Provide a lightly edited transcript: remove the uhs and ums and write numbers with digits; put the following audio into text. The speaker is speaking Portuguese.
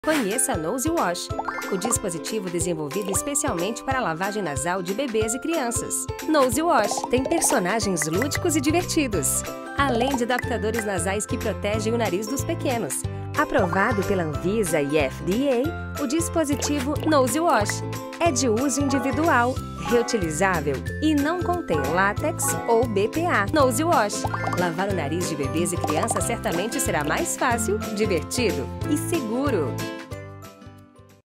Conheça a Nose Wash, o dispositivo desenvolvido especialmente para a lavagem nasal de bebês e crianças. Nose Wash tem personagens lúdicos e divertidos, além de adaptadores nasais que protegem o nariz dos pequenos. Aprovado pela Anvisa e FDA, o dispositivo Nose Wash é de uso individual, reutilizável e não contém látex ou BPA. Nose Wash. Lavar o nariz de bebês e crianças certamente será mais fácil, divertido e seguro.